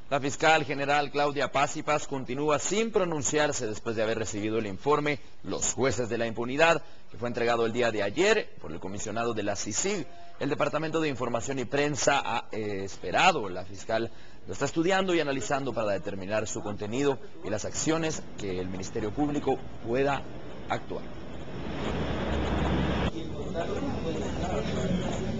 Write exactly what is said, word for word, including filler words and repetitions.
La fiscal general Claudia Paz y Paz continúa sin pronunciarse después de haber recibido el informe Los Jueces de la Impunidad, que fue entregado el día de ayer por el comisionado de la C I C I G. El Departamento de Información y Prensa ha eh, esperado, la fiscal lo está estudiando y analizando para determinar su contenido y las acciones que el Ministerio Público pueda actuar.